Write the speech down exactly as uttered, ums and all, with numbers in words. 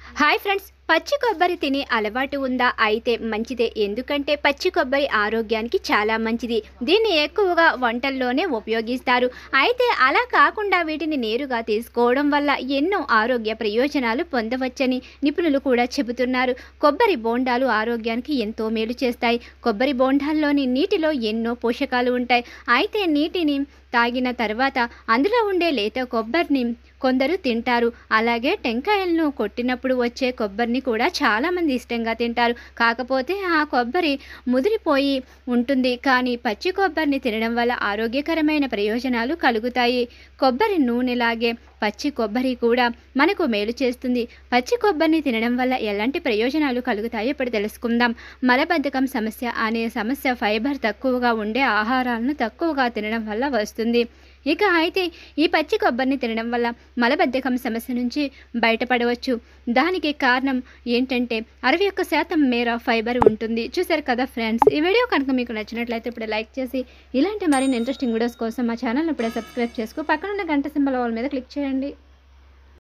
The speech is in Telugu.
హాయ్ ఫ్రెండ్స్, పచ్చి కొబ్బరి తినే అలవాటు ఉందా? అయితే మంచిదే. ఎందుకంటే పచ్చి కొబ్బరి ఆరోగ్యానికి చాలా మంచిది. దీన్ని ఎక్కువగా వంటల్లోనే ఉపయోగిస్తారు. అయితే అలా కాకుండా వీటిని నేరుగా తీసుకోవడం వల్ల ఎన్నో ఆరోగ్య ప్రయోజనాలు పొందవచ్చని నిపుణులు కూడా చెబుతున్నారు. కొబ్బరి బోండాలు ఆరోగ్యానికి ఎంతో మేలు చేస్తాయి. కొబ్బరి బోండాల్లోని నీటిలో ఎన్నో పోషకాలు ఉంటాయి. అయితే నీటిని తాగిన తర్వాత అందులో ఉండే లేత కొబ్బరిని కొందరు తింటారు. అలాగే టెంకాయలను కొట్టినప్పుడు వచ్చే కొబ్బరిని కూడా చాలామంది ఇష్టంగా తింటారు. కాకపోతే ఆ కొబ్బరి ముదిరిపోయి ఉంటుంది. కానీ పచ్చి కొబ్బరిని తినడం వల్ల ఆరోగ్యకరమైన ప్రయోజనాలు కలుగుతాయి. కొబ్బరి నూనెలాగే పచ్చి కొబ్బరి కూడా మనకు మేలు చేస్తుంది. పచ్చి కొబ్బరిని తినడం వల్ల ఎలాంటి ప్రయోజనాలు కలుగుతాయో ఇప్పుడు తెలుసుకుందాం. మలబద్ధకం సమస్య అనే సమస్య ఫైబర్ తక్కువగా ఉండే ఆహారాలను తక్కువగా తినడం వల్ల వస్తుంది. ఇక అయితే ఈ పచ్చి కొబ్బరిని తినడం వల్ల మలబద్ధకం సమస్య నుంచి బయటపడవచ్చు. దానికి కారణం ఏంటంటే అరవై ఒక్క శాతం మేర ఫైబర్ ఉంటుంది. చూసారు కదా ఫ్రెండ్స్, ఈ వీడియో కనుక మీకు నచ్చినట్లయితే ఇప్పుడు లైక్ చేసి ఇలాంటి మరిన్ని ఇంట్రెస్టింగ్ వీడియోస్ కోసం మా ఛానల్ని ఇప్పుడే సబ్స్క్రైబ్ చేసుకో, పక్కనున్న గంట సింబల్ ఆల్ మీద క్లిక్ చేయండి.